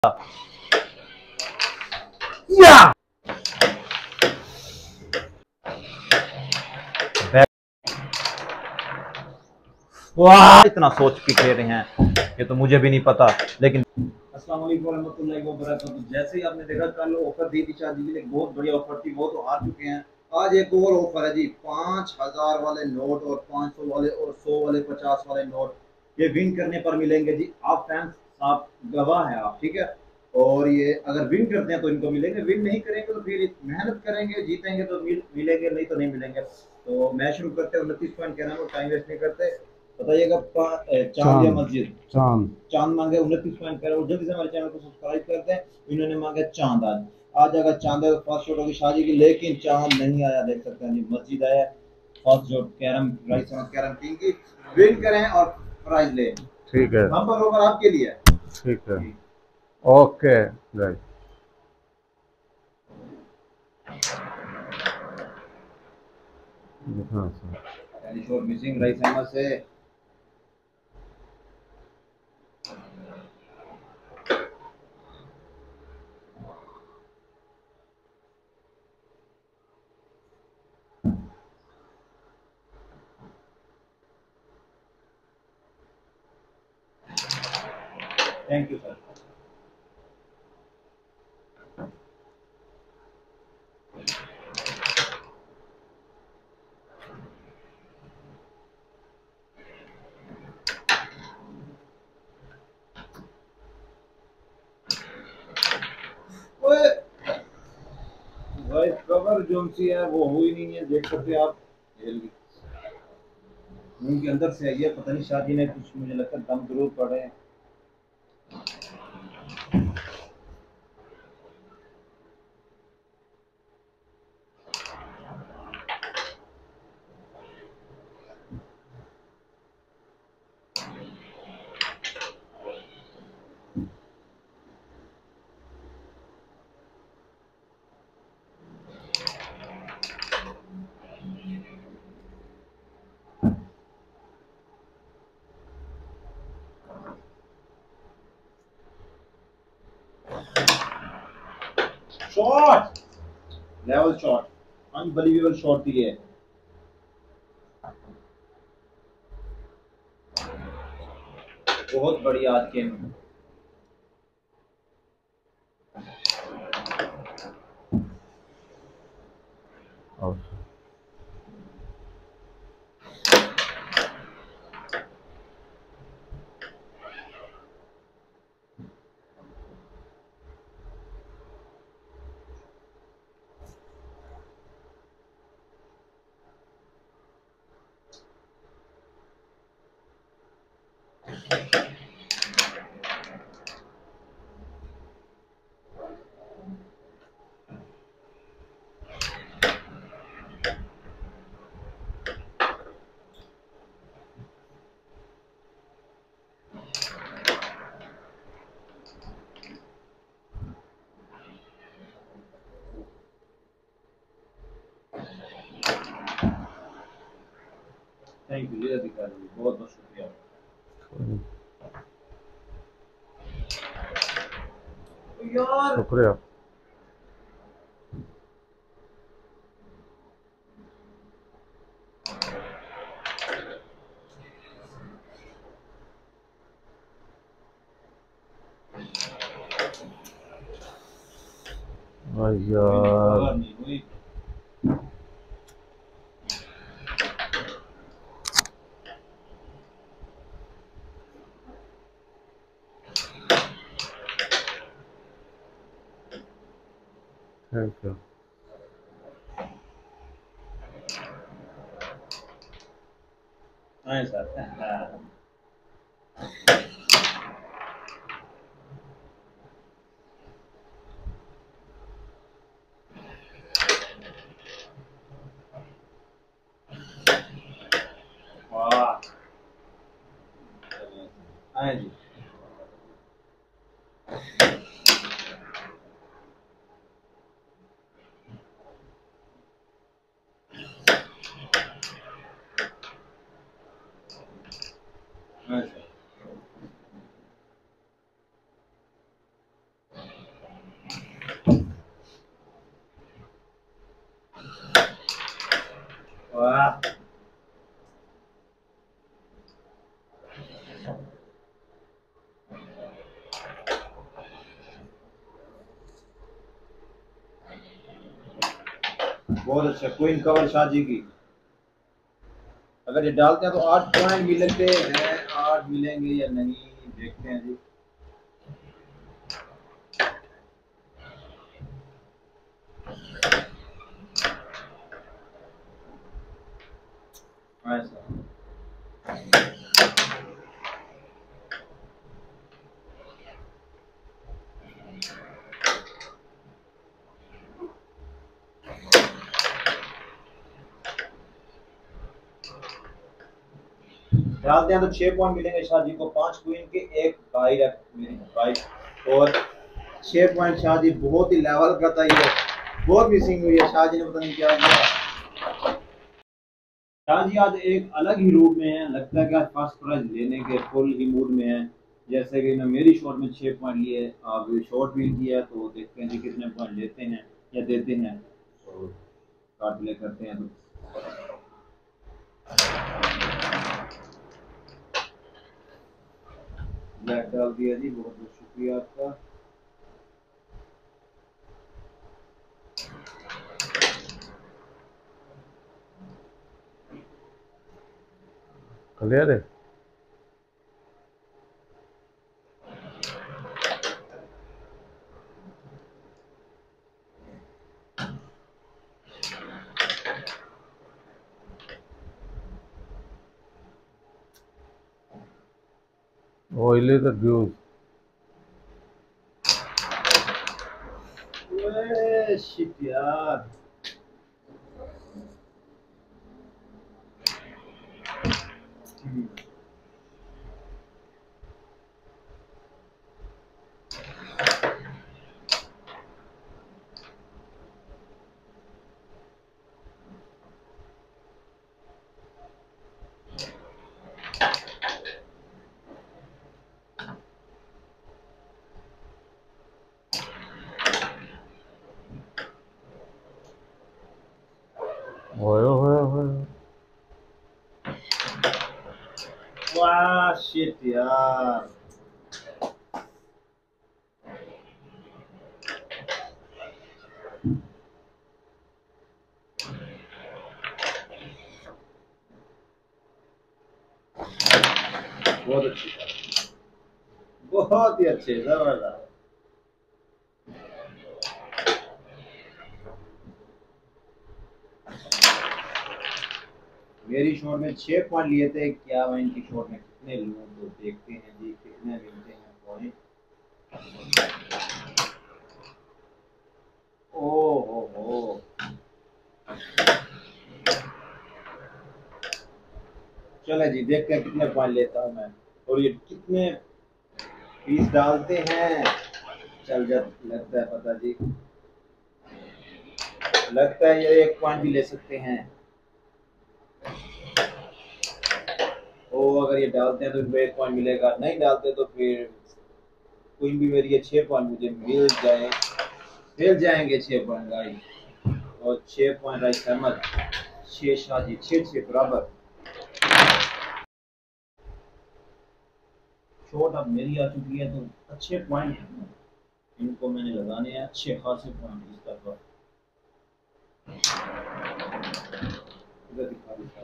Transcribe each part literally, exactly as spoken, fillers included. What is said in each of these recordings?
या वाह, इतना सोच के खेल रहे हैं ये तो मुझे भी नहीं पता। लेकिन अस्सलाम वालेकुम रहमतुल्लाहि व बरकातहू। जैसे ही आपने देखा कल ऑफर दी थी शादी के लिए, बहुत बढ़िया ऑफर थी, वो तो आ चुके हैं। आज एक और ऑफर है जी, पाँच हजार वाले नोट और पाँच सौ वाले और सौ वाले पचास वाले नोट, ये विन करने पर मिलेंगे जी। आप फैंस, आप गवाह हैं आप, ठीक है। और ये अगर विन करते हैं तो इनको मिलेंगे, विन नहीं करेंगे तो फिर मेहनत करेंगे, जीतेंगे तो मिल, मिलेंगे, नहीं तो नहीं मिलेंगे। तो मैं शुरू करते हैं, उनतीस पॉइंट कहना है, टाइम वेस्ट नहीं करते। बताइएगा, चांद या चांद मस्जिद? चांद चांद मांगे उनतीस पॉइंट कर, और जल्दी से हमारे चैनल को सब्सक्राइब करते हैं। इन्होंने मांगा चांद। आज आज अगर चांद है तो फर्स्ट शॉट होगी शादी की, लेकिन चांद नहीं आया, देख सकते हैं जी। मस्जिद आया, first shot carrom Rais carrom king की। विन करें और प्राइज ले। ठीक है, बम्पर ओवर आपके लिए। ठीक है, ओके गाइस। हाँ सर, पहली शॉट मिसिंग राइस अहमद से। Thank you sir. ओए भाई, कवर जो सी है वो हुई नहीं है, देख सकते हैं आप। मुंह के अंदर से आई है, पता नहीं शादी ने कुछ, मुझे लगता है दम जरूर पड़े हैं। Shot, level shot, unbelievable shot थी ये। बहुत बढ़िया आज गेम। और थैंक यू अधिकारी, बहुत बहुत शुक्रिया। यार शुक्रिया। यार नहीं हुई। Thank you. हाँ सर। वाह, हाँ जी। बहुत अच्छा क्वीन कवर शादी की। अगर ये डालते हैं तो आठ पॉइंट मिलते हैं, आठ मिलेंगे या नहीं देखते हैं जी। ऐसा डालते हैं तो छह पॉइंट मिलेंगे शादी को, पांच क्वीन के एक डायरेक्ट मिलेंगे राइट। और छह पॉइंट शादी बहुत ही लेवल का था ये, बहुत मिसिंग हुई है शादी ने, पता नहीं क्या किया। शादी आज एक अलग ही रूप में है, लगता है कि आज फर्स्ट प्राइज लेने के फुल ही मूड में है। जैसे कि ना मेरी शॉट में छह पॉइंट लिए, अब शॉट भी किया, तो देखते हैं जी कितने पॉइंट लेते हैं या देते हैं। तो कार्ड प्ले करते हैं तो ब्लैक डाल दिया जी, बहुत बहुत शुक्रिया आपका। क्लियर है। ऑयली द व्यूज। ओए शिट यार, ओए ओए ओए। वाह शिट यार, बहुत अच्छी, बहुत ही अच्छे, जबरदस्त। मेरी शॉट में छह पॉइंट लिए थे, क्या मैं इनकी शॉट में कितने लूं, तो देखते हैं जी कितने मिलते हैं पॉइंट। ओ हो हो, चले जी देखते हैं कितने पॉइंट लेता हूं मैं, और ये कितने पीस डालते हैं। चल जा, लगता है पता जी, लगता है ये एक पॉइंट भी ले सकते हैं। ओ अगर ये डालते हैं तो इनको एक पॉइंट मिलेगा, नहीं डालते तो फिर कोई भी मेरी ये छह पॉइंट मुझे मिल जाए, मिल जाएंगे छह पॉइंट गाइस। और छह पॉइंट राइस अहमद, छह शादी, छह छह बराबर। शॉट अब मेरी आ चुकी है तो अच्छे पॉइंट इनको मैंने लगाने हैं, अच्छे खासे पॉइंट इस तरफ। इधर दिखा दिखा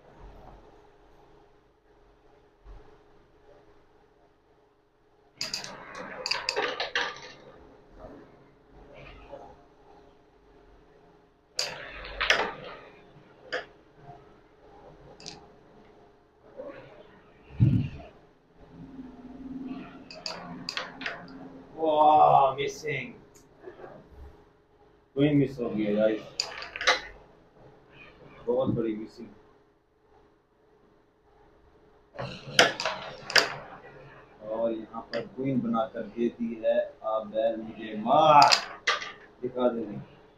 वाह मिसिंग, क्वीन मिस हो गई है गाइस, बहुत बड़ी मिसिंग। और यहाँ पर क्वीन बनाकर देती है, आप बैल मुझे मार दिखा देंगे।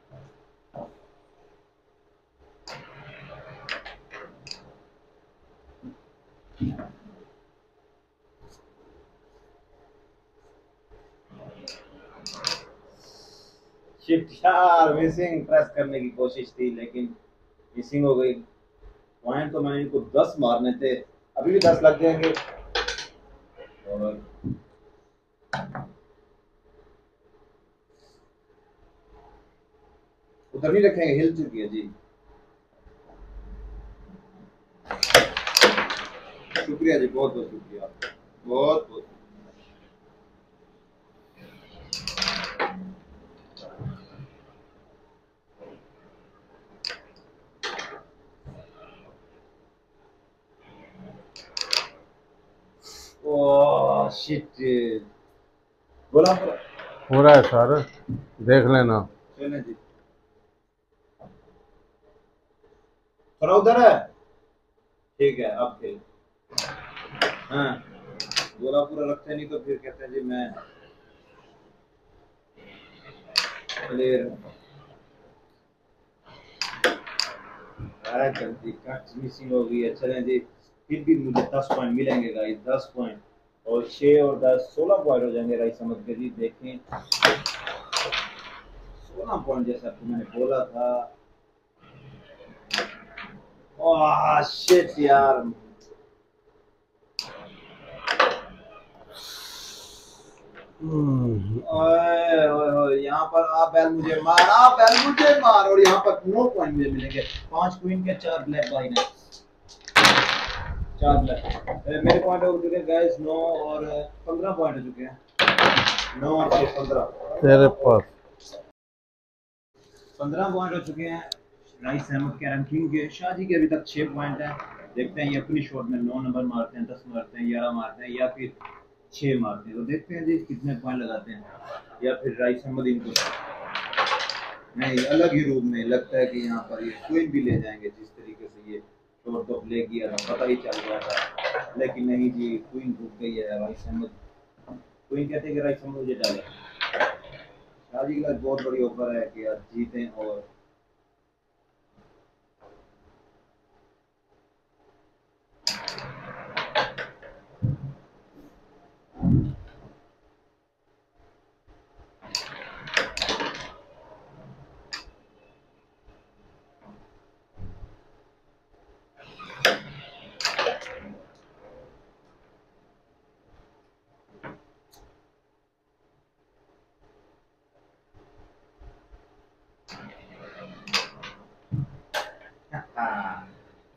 शिट यार, मिसिंग प्रेस करने की कोशिश थी लेकिन मिसिंग हो गई। पॉइंट तो मैंने इनको दस मारने थे, अभी भी दस लग जाएंगे। और उधर नहीं रखेंगे, हिल चुकी है जी। शुक्रिया जी, बहुत बहुत शुक्रिया, बहुत बहुत। ओह शिट, बोला पूरा पूरा है सर, देख लेना। चलें जी, थोड़ा उधर है, ठीक है अब खेल। हाँ, गोला पूरा रखते नहीं तो फिर कहते हैं जी मैं प्लेयर गलती कट मिसिंग हो गई है। चलें जी, फिर भी मुझे दस पॉइंट मिलेंगे गाइस, दस पॉइंट, और छः और दस सोलह पॉइंट हो जाएंगे राइस समझ के जी। देखें सोलह पॉइंट जैसा तो मैंने बोला था। ओह शिट यार, हम्म, ओए ओए ओए, यहाँ पर आप बैल मुझे मार, आप बैल मुझे मार, और यहाँ पर नो पॉइंट मुझे मिलेंगे। पांच क्वीन के चार ब्लैक भाई ने, चार ब्लैक मेरे पॉइंट हो चुके हैं गाइस, नौ और पंद्रह पॉइंट हो चुके हैं, नौ और छः पंद्रह, तेरे पास पंद्रह पॉइंट हो चुके हैं राइस अहमद के रैंकिंग के। शाहजी के अभी तक छः पॉइंट हैं। देखते हैं ये अपनी शॉट में नौ नंबर मारते हैं, दस मारते हैं, ग्यारह मारते हैं, या फिर छः मारते हैं। तो देखते हैं जी कितने पॉइंट लगाते हैं, या फिर राइस अहमद इनको नहीं अलग ही रूप में लगता है कि यहाँ पर ये क्वीन भी ले जाएंगे। जिस तरीके से ये शॉट तो प्ले किया था पता ही चल गया था, लेकिन नहीं जी, क्वीन रुक गई है। राइस अहमद क्वीन कहते हैं कि राइस अहमद मुझे डाले। शादी का बहुत बड़ी ऑफर है कि आज जीतें और हाँ।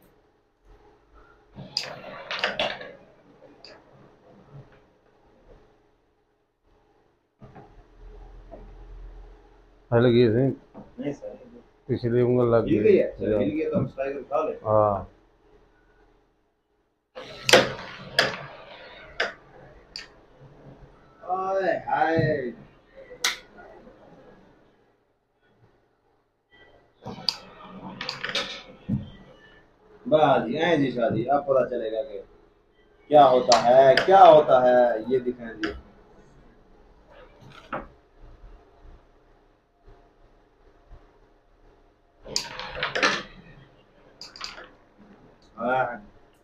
हल गई थी, नहीं सर, पिछली उंगल लग हिल गई है, गई। चलो हिल गई तो हम स्ट्राइकर उठा ले। हाँ, ओए हाय, बस जी हैं जी शादी, अब पता चलेगा कि क्या होता है, क्या होता है, ये दिखाएं जी। हाँ,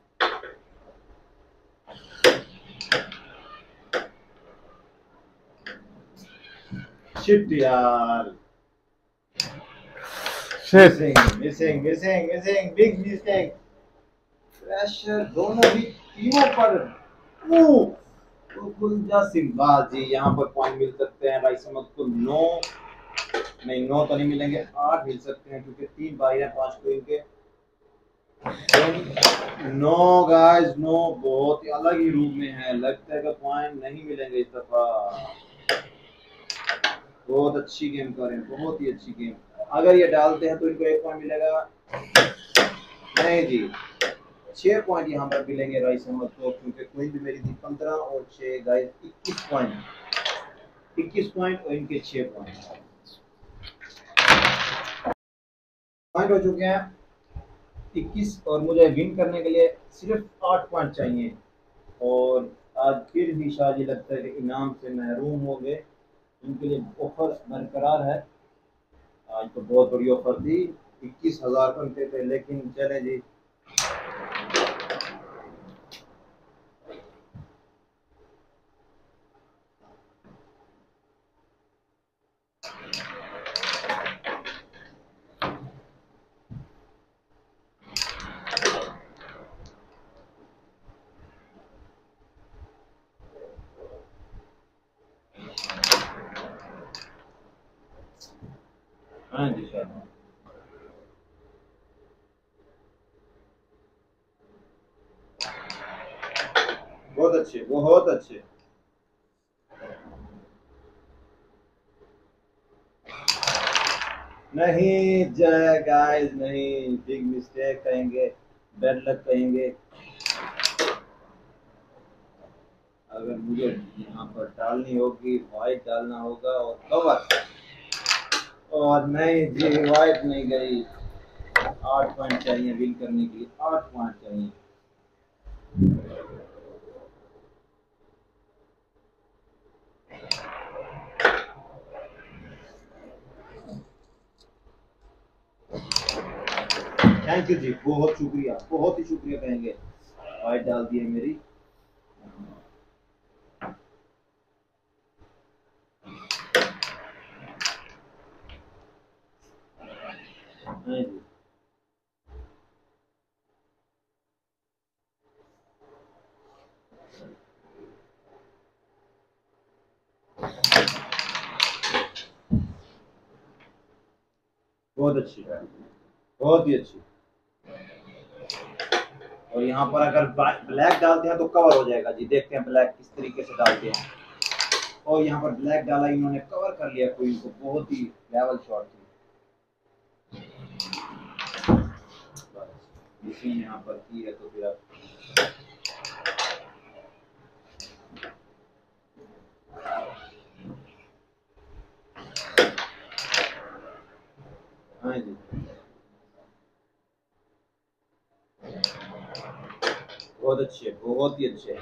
शिट यार, shit, missing missing missing missing, big mistake. Pressure दोनों भी टीमों पर। ओह, तो गुलजा सिंह बाजी, यहाँ पर पॉइंट मिल सकते हैं राइस अहमद को। नौ नहीं, नौ तो नहीं मिलेंगे, आठ मिल सकते हैं क्योंकि तीन बाई हैं पांच क्वीन के। नो गाइस नो, बहुत ही अलग ही रूप में है, लगता है कि पॉइंट नहीं मिलेंगे इस दफा। बहुत अच्छी गेम कर रहे हैं, बहुत ही अच्छी गेम। अगर ये डालते हैं तो इनको एक पॉइंट मिलेगा, नहीं जी, छह पॉइंट यहाँ पर मिलेंगे राइस अहमद को, क्योंकि क्वीन भी मेरी थी पंद्रह और छह गाइस इक्कीस पॉइंट, इक्कीस पॉइंट और इनके छह पॉइंट पॉइंट हो चुके हैं इक्कीस, और मुझे विन करने के लिए सिर्फ आठ पॉइंट चाहिए। और आज फिर भी शादी लगता है कि इनाम से महरूम हो गए। उनके लिए ऑफर बरकरार है, आज तो बहुत बड़ी ऑफर थी, इक्कीस हजार बनते थे, लेकिन चले जी। हाँ जी सर, बहुत अच्छे, बहुत अच्छे। नहीं जय गाइस, नहीं, बिग मिस्टेक कहेंगे, बैड लक कहेंगे। अगर मुझे यहाँ पर डालनी होगी, वाइट डालना होगा और कवर, और नहीं जी, वाइट नहीं गई। आठ पॉइंट चाहिए विन करने के लिए, आठ पॉइंट चाहिए। थैंक यू जी, बहुत शुक्रिया, बहुत ही शुक्रिया कहेंगे। वाइट डाल दी है मेरी। हाँ जी, बहुत अच्छी है, बहुत ही अच्छी। और यहाँ पर अगर ब्लैक डालते हैं तो कवर हो जाएगा जी। देखते हैं ब्लैक किस तरीके से डालते हैं। और यहाँ पर ब्लैक डाला, इन्होंने कवर कर लिया क्वीन को। बहुत ही लेवल शॉट थी। इसी यहाँ पर की है तो फिर आप हाँ जी, बहुत अच्छे, बहुत ही अच्छे,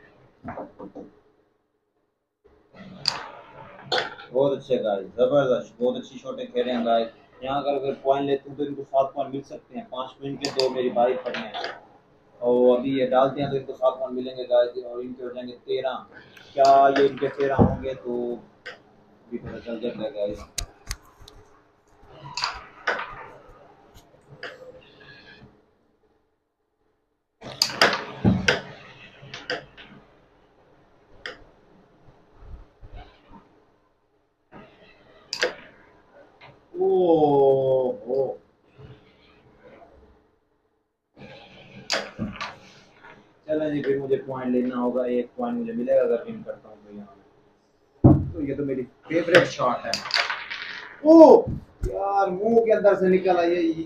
बहुत अच्छे गाइस, जबरदस्त, बहुत अच्छी शॉटें खेल रहे हैं गाइस। यहाँ अगर अगर पॉइंट लेते हैं तो इनको सात पॉइंट मिल सकते हैं। पाँच पॉइंट के दो मेरी बाइक पड़े हैं, और अभी ये डालते हैं तो इनको सात पॉइंट मिलेंगे गाइस, और इनके हो जाएंगे तेरह। क्या ये इनके तेरह होंगे तो भी पता चल जाता है गाइस। ओ चलो जी, फिर मुझे पॉइंट लेना होगा। एक पॉइंट मुझे मिलेगा अगर विन करता हूँ तो यहाँ। तो ये तो मेरी फेवरेट शॉट है। ओ यार, मुंह के अंदर से निकल आई ये।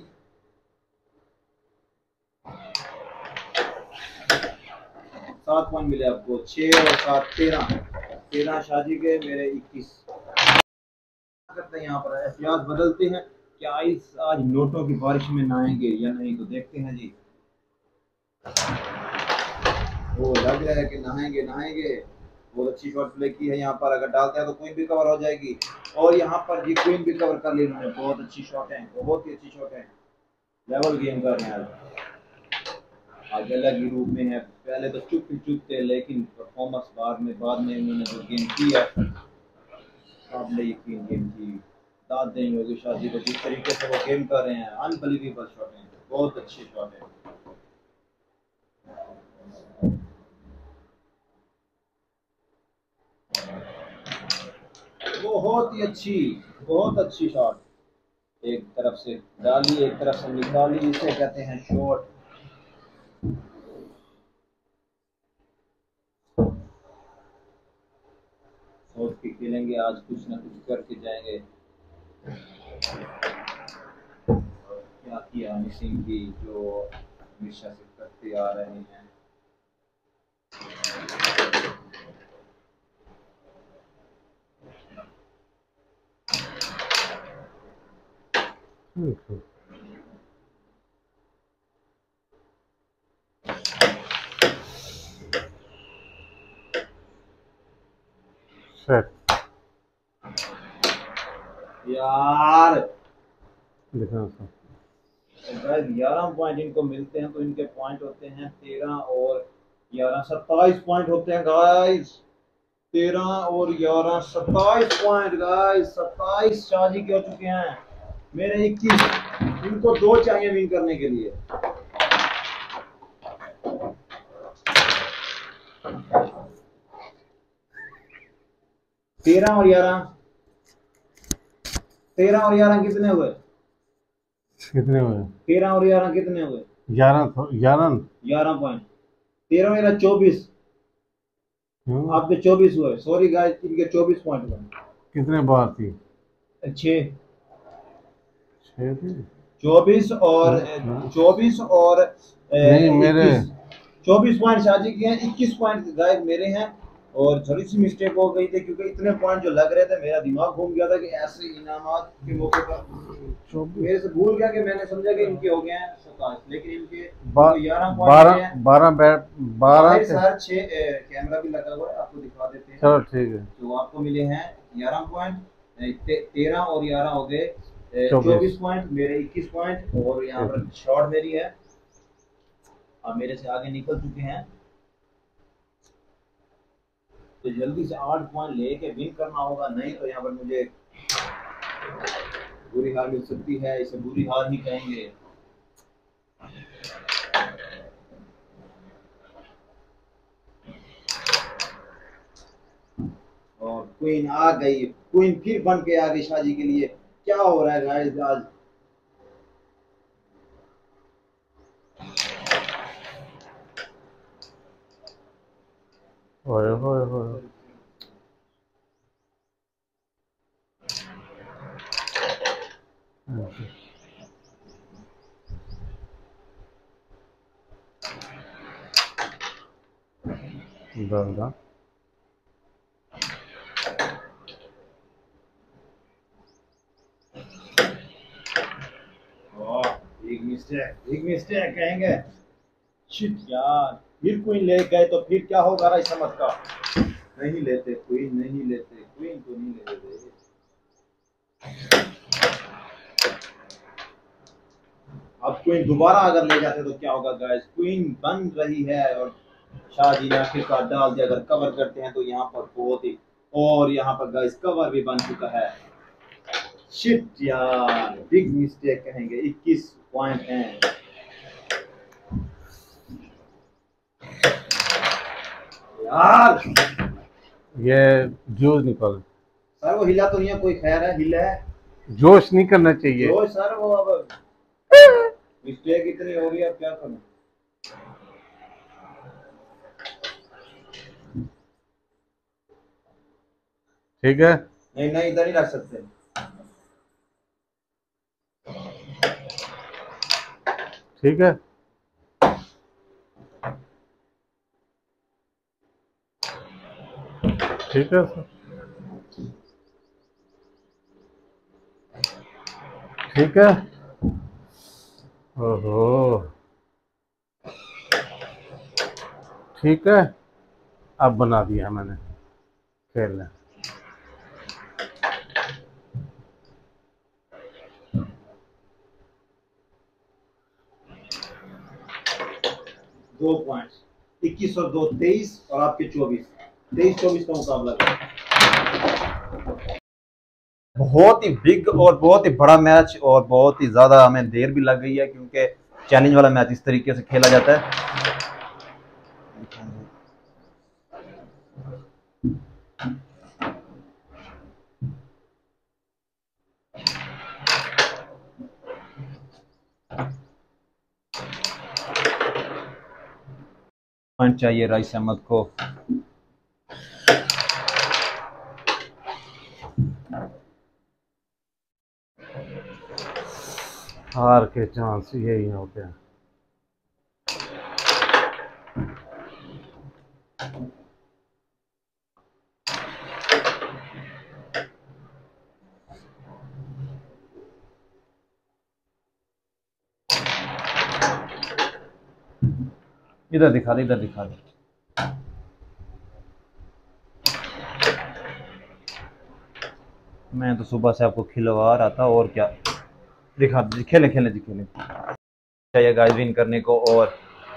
सात पॉइंट मिले आपको, छह और सात तेरह। तेरह शादी के, मेरे इक्कीस। करते हैं यहाँ पर एहतियात बदलते हैं। क्या इस आज नोटों की बारिश में नहाएंगे या नहीं, तो देखते हैं जी। वो लग रहा है कि नहाएंगे नहाएंगे। बहुत अच्छी शॉट प्ले की है यहाँ पर। अगर डालते हैं तो क्वीन भी कवर हो जाएगी। और यहाँ पर जी क्वीन भी कवर कर ली इन्होंने। बहुत अच्छी शॉट है, बहुत ही अच्छी शॉट है। लेवल गेम कर रहे हैं आज। आगे अलग ही रूप में है। पहले तो चुप ही चुप थे, लेकिन परफॉर्मेंस बाद में बाद में इन्होंने जो गेम की है, काबिल यकीन गेम की। दाद नहीं होगी शादी को, जिस तरीके से वो गेम कर रहे हैं, अनबिलीवेबल शॉट है, बहुत अच्छी शॉट है। बहुत ही अच्छी, बहुत अच्छी शॉट। एक तरफ से डाली, एक तरफ से निकाली, इसे कहते हैं शॉट। सोच के खेलेंगे आज, कुछ ना कुछ करके जाएंगे। क्या किया मिसिंग की, जो हमेशा से करते आ रहे हैं। सेट यार दिखा सा ग्यारह पॉइंट इनको मिलते हैं, तो इनके पॉइंट होते हैं तेरह और ग्यारह, सत्ताईस पॉइंट होते हैं गाइस। तेरह और ग्यारह, सत्ताईस पॉइंट गाइस। सत्ताईस शादी के हो चुके हैं, मेरे इक्कीस। इनको दो चाहिए विन करने के लिए। तेरह और ग्यारह, तेरह और ग्यारह कितने हुए? कितने हुए? तेरह और ग्यारह कितने हुए? ग्यारह ग्यारह। ग्यारह पॉइंट। तेरह मेरा चौबीस, क्यों? आपके चौबीस हुए। सॉरी गाइस, इनके चौबीस पॉइंट हुए। कितने बार थी? छः। छः थी। चौबीस और हाँ। चौबीस और नहीं मेरे इक्कीस। चौबीस पॉइंट शादी के हैं, इक्कीस पॉइंट गायब मेरे हैं। और थोड़ी सी मिस्टेक हो गई थी क्योंकि इतने पॉइंट जो लग रहे थे मेरा दिमाग घूम गया था कि ऐसे इनामात के मौके पर मेरे से भूल गया कि मैंने समझा कि इनके हो गए हैं सत्ताईस, लेकिन इनके ग्यारह बारह बारह बैट बारह सर छः। कैमरा भी लगा हुआ है, आपको दिखा देते हैं। चलो ठीक है। तो आपको मिले हैं ग्यारह पॉइंट। तेरह और ग्यारह हो गए चौबीस पॉइंट, मेरे इक्कीस पॉइंट। और यहाँ पर शॉट मेरी है, आप मेरे से आगे निकल चुके हैं। तो जल्दी से आठ पॉइंट लेके विन करना होगा, नहीं तो यहाँ पर मुझे बुरी हार मिल सकती है। इसे बुरी हार ही कहेंगे। और क्वीन आ गई, क्वीन फिर बन के आ गई शादी के लिए। क्या हो रहा है गाइस आज? ओए होए होए। दादा एक मिस्टेक, एक मिस्टेक कहेंगे। शिट यार, फिर क्वीन ले गए तो फिर क्या होगा राइस समझ का? नहीं लेते क्वीन, नहीं लेते क्वीन तो नहीं लेते। अब क्वीन दोबारा अगर ले जाते तो क्या होगा गाइस? क्वीन बन रही है और शादी ने आखिरकार डाल दिया। अगर कवर करते हैं तो यहाँ पर बहुत ही, और यहाँ पर गाइस कवर भी बन चुका है। शिट यार, बिग मिस्टेक कहेंगे। इक्कीस पॉइंट हैं यार। ये जोश निकल सर वो हिला तो नहीं है, कोई खैर है हिला है। जोश नहीं करना चाहिए। जो सर वो अब मिस्टेक इतनी हो गई, अब क्या करूं? ठीक है। नहीं नहीं, इधर नहीं रख सकते। ठीक है। ठीक है सर। ठीक है। ओहो ठीक है, अब बना दिया मैंने। खेल लें। दो पॉइंट, इक्कीस और दो तेईस, और आपके चौबीस। तेईस चौबीस का मुकाबला था। बहुत ही बिग और बहुत ही बड़ा मैच, और बहुत ही ज्यादा हमें देर भी लग गई है क्योंकि चैलेंज वाला मैच इस तरीके से खेला जाता है। पॉइंट चाहिए राइस अहमद को। हार के चांस यही होते हैं। इधर दिखा दे, इधर दिखा दे। मैं तो सुबह से आपको खिलवा रहा था, और क्या दिखा दे। खेले खेले जी खेले चाहिए गाइस विन करने को। और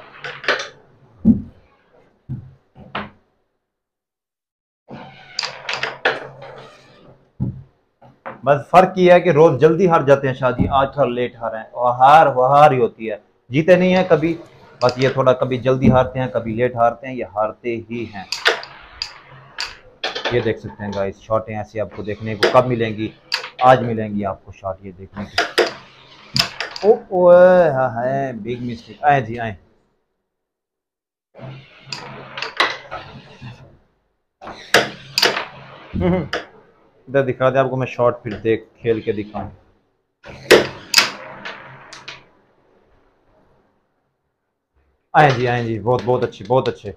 बस फर्क ये है कि रोज जल्दी हार जाते हैं शादी, आज थोड़ा लेट हार हैं। और हार वो हार ही होती है, जीते नहीं है कभी। बस ये थोड़ा कभी जल्दी हारते हैं, कभी लेट हारते हैं, ये हारते ही हैं। ये देख सकते हैं गाइस, शॉटें ऐसी आपको देखने को कब मिलेंगी। आज मिलेंगी आपको शॉट ये देखने की। ओ ओए हाँ है बिग मिस्टेक। आए जी आए। इधर दिखा दे आपको मैं शॉट फिर देख खेल के दिखाऊं। आए जी आए जी बहुत बहुत अच्छी बहुत अच्छे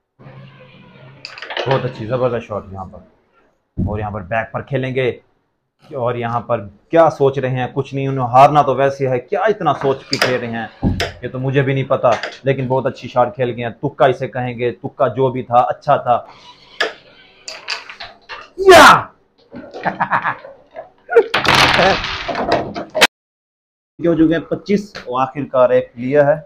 बहुत अच्छी जबरदस्त शॉट यहाँ पर। और यहाँ पर बैक पर खेलेंगे और यहाँ पर क्या सोच रहे हैं कुछ नहीं, उन्हें हारना तो वैसे है, क्या इतना सोच के खेल रहे हैं ये तो मुझे भी नहीं पता, लेकिन बहुत अच्छी शॉट खेल गए हैं। तुक्का इसे कहेंगे, तुक्का जो भी था अच्छा था। या हो चुके हैं पच्चीस और आखिरकार एक लिया है।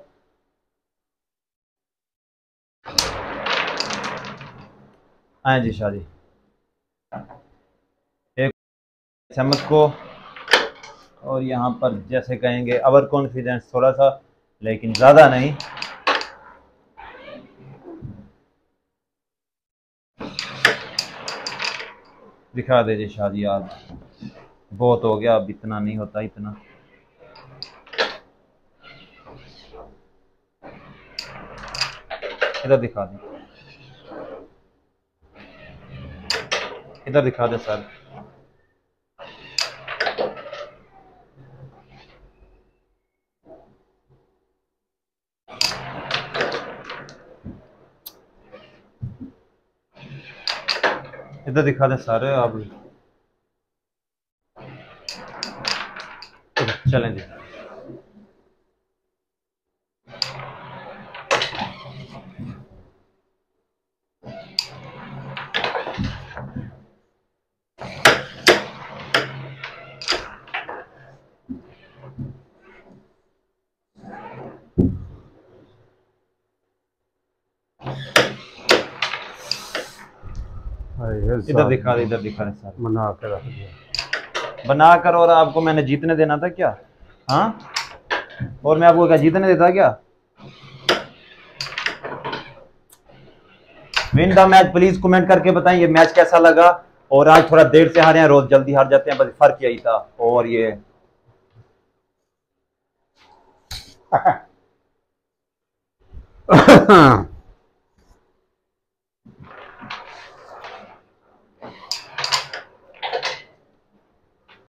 आए जी शादी एक चमक को और यहाँ पर जैसे कहेंगे ओवर कॉन्फिडेंस थोड़ा सा, लेकिन ज़्यादा नहीं। दिखा दे जी शादी यार, बहुत हो गया अब, इतना नहीं होता इतना। इधर दिखा दे, इधर दिखा दे सर। इधर दिखा दे सर अब। चलें जी। इधर दिखा दे, इधर दिखा दे सर। बना के रख दिया बनाकर, और आपको मैंने जीतने देना था क्या? हाँ, और मैं आपको क्या जीतने देता क्या? Win the match please comment करके बताएं ये मैच कैसा लगा। और आज थोड़ा देर से हारे हैं, रोज जल्दी हार जाते हैं, बस फर्क यही था। और ये